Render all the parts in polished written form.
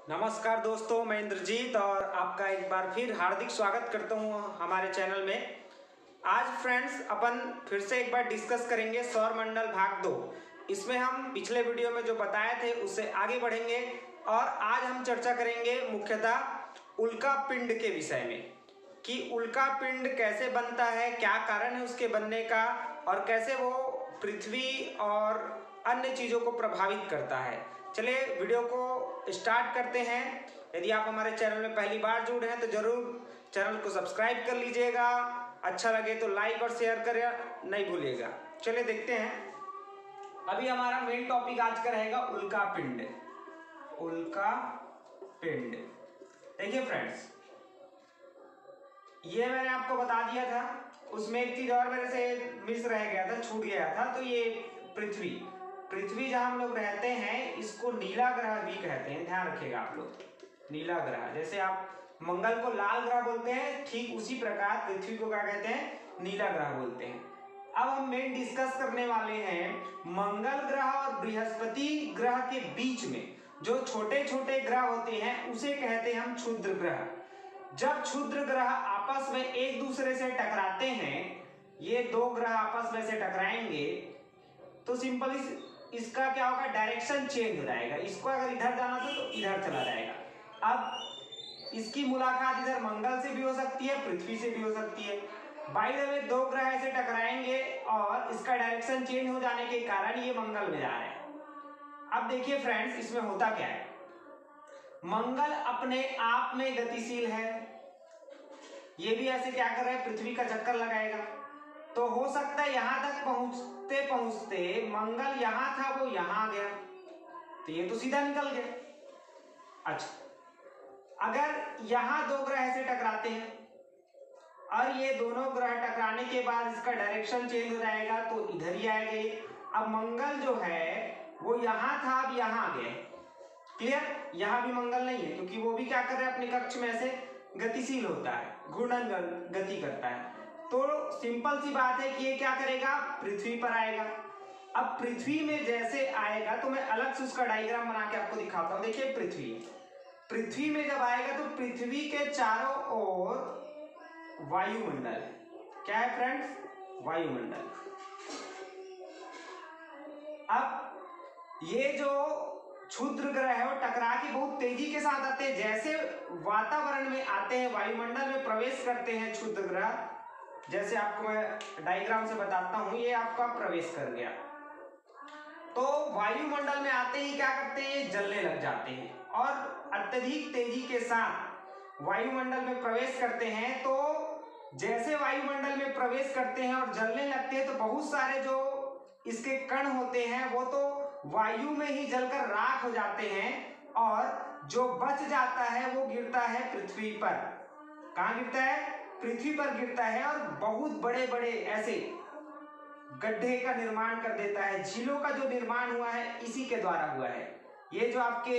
नमस्कार दोस्तों, मैं इंद्रजीत और आपका एक बार फिर हार्दिक स्वागत करता हूं हमारे चैनल में। आज फ्रेंड्स अपन फिर से एक बार डिस्कस करेंगे सौरमंडल भाग 2। इसमें हम पिछले वीडियो में जो बताए थे उससे आगे बढ़ेंगे और आज हम चर्चा करेंगे मुख्यतः उल्का पिंड के विषय में कि उल्का पिंड कैसे बनता है, क्या कारण है उसके बनने का और कैसे वो पृथ्वी और अन्य चीज़ों को प्रभावित करता है। चलिए वीडियो को स्टार्ट करते हैं। यदि आप हमारे चैनल में पहली बार जुड़े हैं तो जरूर चैनल को सब्सक्राइब कर लीजिएगा, अच्छा लगे तो लाइक और शेयर करें नहीं भूलिएगा। चलिए देखते हैं। अभी हमारा मेन टॉपिक आज का रहेगा उल्का पिंड। उल्का पिंड देखिए फ्रेंड्स, ये मैंने आपको बता दिया था, उसमें एक चीज और मेरे से मिस रह गया था, छूट गया था। तो ये पृथ्वी जहां हम लोग रहते हैं इसको नीला ग्रह भी कहते हैं, ध्यान रखिएगा आप लोग। नीला ग्रह, जैसे आप मंगल को लाल ग्रह बोलते हैं, ठीक उसी प्रकार पृथ्वी को क्या कहते हैं, नीला ग्रह बोलते हैं। अब हम मेन डिस्कस करने वाले हैं मंगल ग्रह और बृहस्पति ग्रह के बीच में जो छोटे छोटे ग्रह होते हैं उसे कहते हैं हम क्षुद्र ग्रह। जब क्षुद्र ग्रह आपस में एक दूसरे से टकराते हैं, ये दो ग्रह आपस में से टकराएंगे तो सिंपल इसका क्या होगा, डायरेक्शन चेंज हो जाएगा। इसको अगर इधर जाना था तो इधर चला जाएगा। अब इसकी मुलाकात इधर मंगल से भी हो सकती है, पृथ्वी से भी हो सकती है। बाय द वे दो ग्रह ऐसे टकराएंगे और इसका डायरेक्शन चेंज हो जाने के कारण ये मंगल में जा रहे हैं। अब देखिए फ्रेंड्स, इसमें होता क्या है, मंगल अपने आप में गतिशील है, ये भी ऐसे क्या कर रहा है, पृथ्वी का चक्कर लगाएगा। तो हो सकता है यहां तक पहुंचते पहुंचते मंगल यहां था वो यहां आ गया, तो ये तो सीधा निकल गया। अच्छा, अगर यहां दो ग्रह ऐसे टकराते हैं और ये दोनों ग्रह टकराने के बाद इसका डायरेक्शन चेंज हो जाएगा तो इधर ही आएगा ये। अब मंगल जो है वो यहां था, अब यहां आ गया। क्लियर? यहां भी मंगल नहीं है क्योंकि वो भी क्या कर रहा है, अपने कक्ष में ऐसे गतिशील होता है, घूर्णन गति करता है। तो सिंपल सी बात है कि ये क्या करेगा, पृथ्वी पर आएगा। अब पृथ्वी में जैसे आएगा तो मैं अलग से उसका डायग्राम बना के आपको दिखाता हूं। देखिए पृथ्वी में जब आएगा तो पृथ्वी के चारों ओर वायुमंडल है। क्या है फ्रेंड्स, वायुमंडल। अब ये जो क्षुद्र ग्रह है वो टकरा के बहुत तेजी के साथ आते हैं। जैसे वातावरण में आते हैं, वायुमंडल में प्रवेश करते हैं क्षुद्र ग्रह, जैसे आपको मैं डायग्राम से बताता हूं, ये आपका प्रवेश कर गया तो वायुमंडल में आते ही क्या करते हैं, ये जलने लग जाते हैं और अत्यधिक तेजी के साथ वायुमंडल में प्रवेश करते हैं। तो जैसे वायुमंडल में प्रवेश करते हैं और जलने लगते हैं तो बहुत सारे जो इसके कण होते हैं वो तो वायु में ही जलकर राख हो जाते हैं और जो बच जाता है वो गिरता है पृथ्वी पर। कहां गिरता है, पृथ्वी पर गिरता है और बहुत बड़े बड़े ऐसे गड्ढे का निर्माण कर देता है। झीलों का जो निर्माण हुआ है इसी के द्वारा हुआ है। ये जो आपके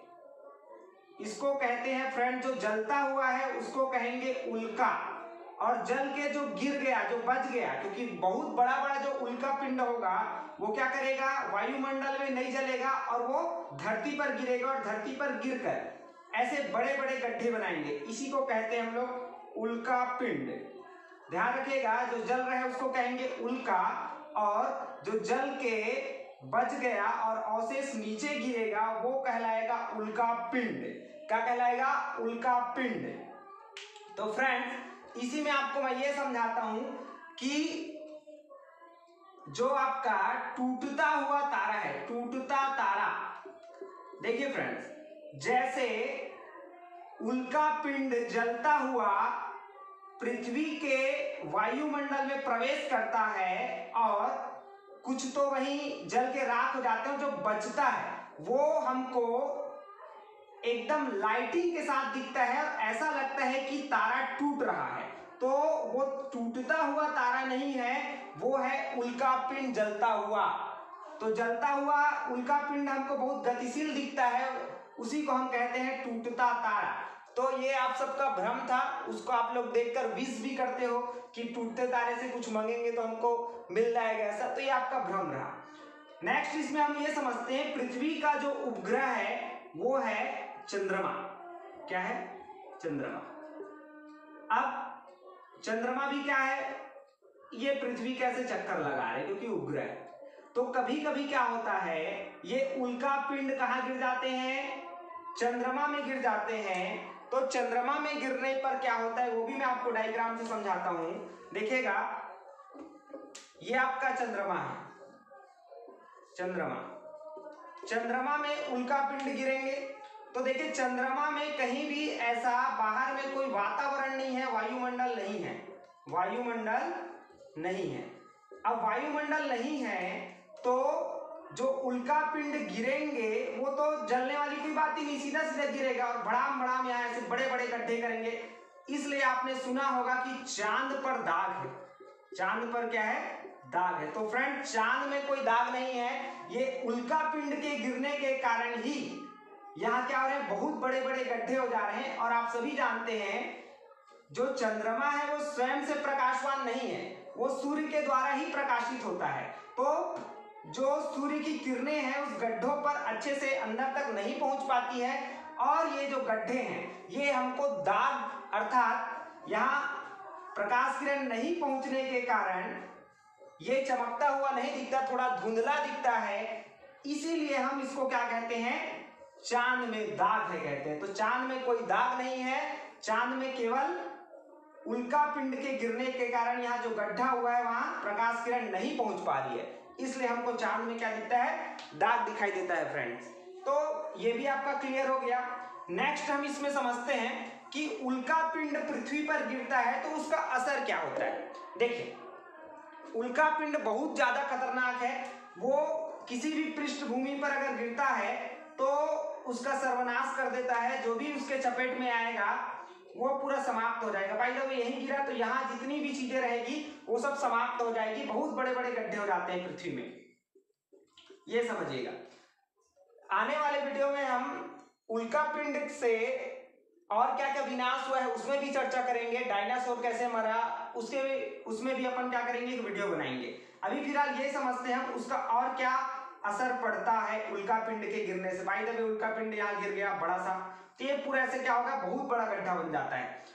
इसको कहते हैं फ्रेंड, जो जलता हुआ है उसको कहेंगे उल्का, और जल के जो गिर गया, जो बच गया, क्योंकि बहुत बड़ा बड़ा जो उल्का पिंड होगा वो क्या करेगा, वायुमंडल में नहीं जलेगा और वो धरती पर गिरेगा और धरती पर गिरकर ऐसे बड़े बड़े गड्ढे बनाएंगे। इसी को कहते हैं हम लोग उल्का पिंड। ध्यान रखिएगा, जो जल रहा है उसको कहेंगे उल्का, और जो जल के बच गया और अवशेष नीचे गिरेगा वो कहलाएगा उल्का पिंड। क्या कहलाएगा, उल्का पिंड। तो फ्रेंड्स, इसी में आपको मैं ये समझाता हूं कि जो आपका टूटता हुआ तारा है, टूटता तारा, देखिए फ्रेंड्स, जैसे उल्का पिंड जलता हुआ पृथ्वी के वायुमंडल में प्रवेश करता है और कुछ तो वहीं जल के राख हो जाते हैं, जो बचता है वो हमको एकदम लाइटिंग के साथ दिखता है और ऐसा लगता है कि तारा टूट रहा है। तो वो टूटता हुआ तारा नहीं है, वो है उल्का पिंड जलता हुआ। तो जलता हुआ उल्का पिंड हमको बहुत गतिशील दिखता है, उसी को हम कहते हैं टूटता तारा। तो ये आप सबका भ्रम था, उसको आप लोग देखकर विश भी करते हो कि टूटते तारे से कुछ मांगेंगे तो हमको मिल जाएगा ऐसा, तो ये आपका भ्रम रहा। नेक्स्ट इसमें हम ये समझते हैं पृथ्वी का जो उपग्रह है वो है चंद्रमा। क्या है? चंद्रमा। अब चंद्रमा भी क्या है? ये पृथ्वी कैसे चक्कर लगा रहे क्योंकि उपग्रह। तो कभी कभी क्या होता है, ये उल्का पिंड कहाँ गिर जाते हैं? चंद्रमा में गिर जाते हैं। तो चंद्रमा में गिरने पर क्या होता है वो भी मैं आपको डायग्राम से समझाता हूं। देखिएगा, ये आपका चंद्रमा है। चंद्रमा में उल्का पिंड गिरेंगे तो देखिए चंद्रमा में कहीं भी ऐसा बाहर में कोई वातावरण नहीं है, वायुमंडल नहीं है। वायुमंडल नहीं है। अब वायुमंडल नहीं है तो जो उल्का पिंड गिरेंगे वो तो जलने वाली कोई बात ही नहीं, सीधा सीधा गिरेगा और भड़ाम भड़ाम यहाँ ऐसे बड़े बड़े गड्ढे करेंगे। इसलिए आपने सुना होगा कि चांद पर दाग है। चांद पर क्या है? दाग है। तो फ्रेंड, चांद में कोई दाग नहीं है, ये उल्का पिंड के गिरने के कारण ही यहाँ क्या हो रहे हैं, बहुत बड़े बड़े गड्ढे हो जा रहे हैं। और आप सभी जानते हैं जो चंद्रमा है वो स्वयं से प्रकाशवान नहीं है, वो सूर्य के द्वारा ही प्रकाशित होता है। तो जो सूर्य की किरणें हैं उस गड्ढों पर अच्छे से अंदर तक नहीं पहुंच पाती है और ये जो गड्ढे हैं ये हमको दाग अर्थात यहाँ प्रकाश किरण नहीं पहुंचने के कारण ये चमकता हुआ नहीं दिखता, थोड़ा धुंधला दिखता है। इसीलिए हम इसको क्या कहते हैं? चांद में दाग है कहते हैं। तो चांद में कोई दाग नहीं है, चांद में केवल उल्का पिंड के गिरने के कारण यहाँ जो गड्ढा हुआ है वहां प्रकाश किरण नहीं पहुंच पा रही है, इसलिए हमको चांद में क्या दिखता है? दाग दिखाई देता है फ्रेंड्स। तो ये भी आपका क्लियर हो गया। नेक्स्ट हम इसमें समझते हैं कि उल्का पिंड पृथ्वी पर गिरता है तो उसका असर क्या होता है। देखिए, उल्का पिंड बहुत ज्यादा खतरनाक है। वो किसी भी पृष्ठभूमि पर अगर गिरता है तो उसका सर्वनाश कर देता है। जो भी उसके चपेट में आएगा वो पूरा समाप्त हो जाएगा। भाई जब यही गिरा तो यहाँ जितनी भी चीजें रहेगी वो सब समाप्त हो जाएगी। बहुत बड़े बड़े गड्ढे हो जाते हैं पृथ्वी में, ये समझिएगा। आने वाले वीडियो में हम उल्का पिंड से और क्या क्या विनाश हुआ है उसमें भी चर्चा करेंगे। डायनासोर कैसे मरा उसमें भी अपन क्या करेंगे, एक वीडियो बनाएंगे। अभी फिलहाल ये समझते हैं हम उसका और क्या असर पड़ता है उल्का पिंड के गिरने से। भाई जब उल्का पिंड यहाँ गिर गया बड़ा सा, तो ये पूरा ऐसे क्या होगा, बहुत बड़ा गड्ढा बन जाता है।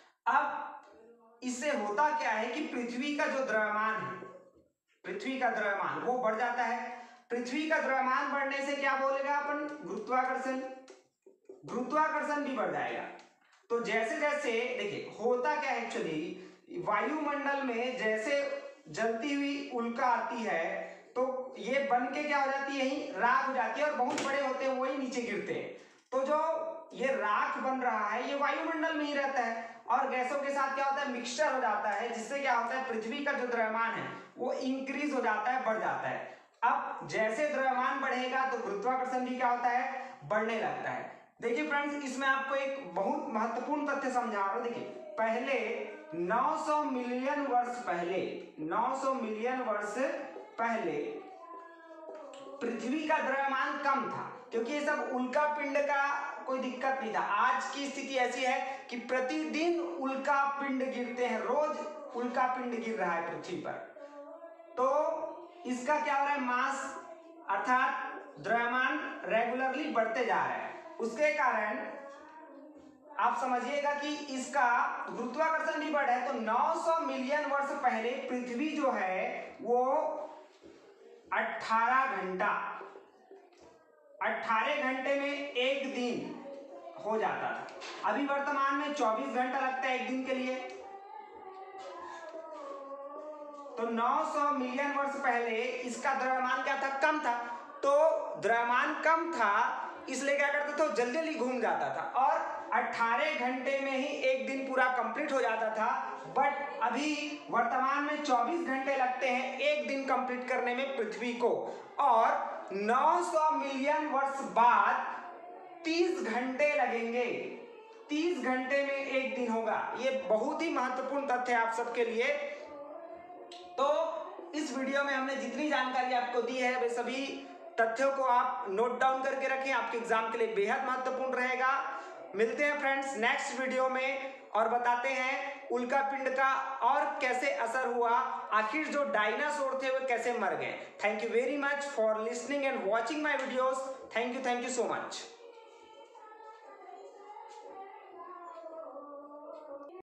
अब इससे होता क्या है कि पृथ्वी का जो द्रव्यमान है, पृथ्वी का द्रव्यमान वो बढ़ जाता है। पृथ्वी का द्रव्यमान बढ़ने से क्या बोलेगा अपन? गुरुत्वाकर्षण। गुरुत्वाकर्षण भी बढ़ जाएगा। तो जैसे जैसे देखिए होता क्या है, एक्चुअली वायुमंडल में जैसे जलती हुई उल्का आती है तो ये बन के क्या हो जाती है, यही राख हो जाती है और बहुत बड़े होते हैं वही नीचे गिरते हैं। तो जो ये राख बन रहा है ये वायुमंडल में ही रहता है और गैसों के साथ क्या होता है, मिक्सचर हो जाता है, जिससे क्या होता है पृथ्वी का जो द्रव्यमान है वो इंक्रीज हो जाता है, बढ़ जाता है। अब जैसे द्रव्यमान बढ़ेगा तो गुरुत्वाकर्षण भी क्या होता है, बढ़ने लगता है। देखिए फ्रेंड्स, इसमें आपको एक बहुत महत्वपूर्ण तथ्य समझा रहा हूं। देखिए पहले 900 मिलियन वर्ष पहले, 900 मिलियन वर्ष पहले पृथ्वी का द्रव्यमान कम था क्योंकि ये सब उल्का पिंड का कोई दिक्कत नहीं था। आज की स्थिति ऐसी है कि प्रतिदिन उल्का पिंड गिरते हैं, रोज उल्का पिंड गिर रहा है पृथ्वी पर। तो इसका क्या हो रहा है, मास अर्थात द्रव्यमान रेगुलरली बढ़ते जा रहा है। उसके कारण आप समझिएगा कि इसका गुरुत्वाकर्षण भी बढ़ा है। तो 900 मिलियन वर्ष पहले पृथ्वी जो है वो 18 घंटे में एक दिन हो जाता था। अभी वर्तमान में 24 घंटा लगता है एक दिन के लिए। तो 900 मिलियन वर्ष पहले इसका द्रव्यमान क्या था, कम था। तो द्रव्यमान कम था इसलिए क्या करता था, जल्दी जल्दी घूम जाता था और 18 घंटे में ही एक दिन पूरा कंप्लीट हो जाता था। बट अभी वर्तमान में 24 घंटे लगते हैं एक दिन कंप्लीट करने में पृथ्वी को, और 900 मिलियन वर्ष बाद 30 घंटे लगेंगे। 30 घंटे में एक दिन होगा। ये बहुत ही महत्वपूर्ण तथ्य है आप सबके लिए। तो इस वीडियो में हमने जितनी जानकारी आपको दी है वे सभी तथ्यों को आप नोट डाउन करके रखें, आपके एग्जाम के लिए बेहद महत्वपूर्ण रहेगा। मिलते हैं फ्रेंड्स नेक्स्ट वीडियो में और बताते हैं उल्का पिंड का और कैसे असर हुआ, आखिर जो डायनासोर थे वो कैसे मर गए। Thank you very much for listening and watching my videos. Thank you so much.